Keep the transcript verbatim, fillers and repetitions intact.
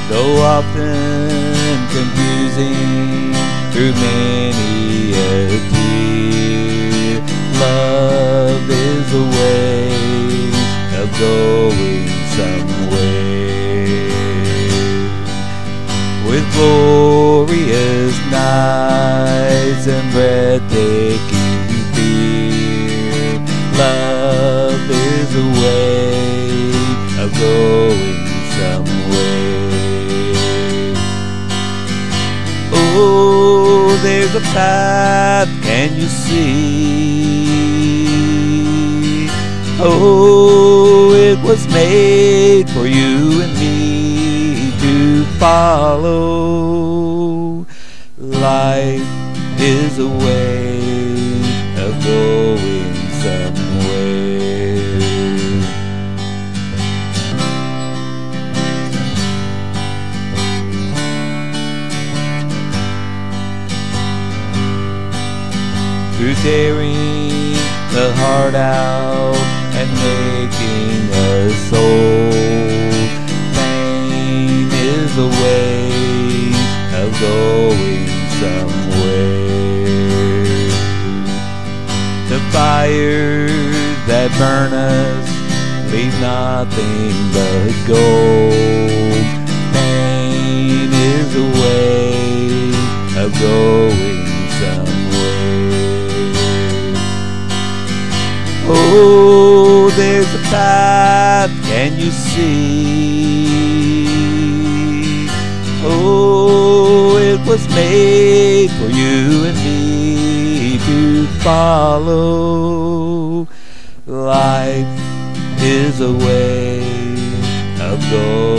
though often confusing through many a tear. Love is a way of going somewhere, with glorious nights and breathtaking fear. Love is a way of going somewhere. Oh, there's a path, can you see? Oh, it was made for you and me to follow. Life is a way of going somewhere. Through tearing the heart out and making us whole, pain is a way of going somewhere. The fires that burn us leave nothing but gold. Pain is a way of going somewhere. Oh, there's a path, can you see? Oh, it was made for you and me to follow. Life is a way of going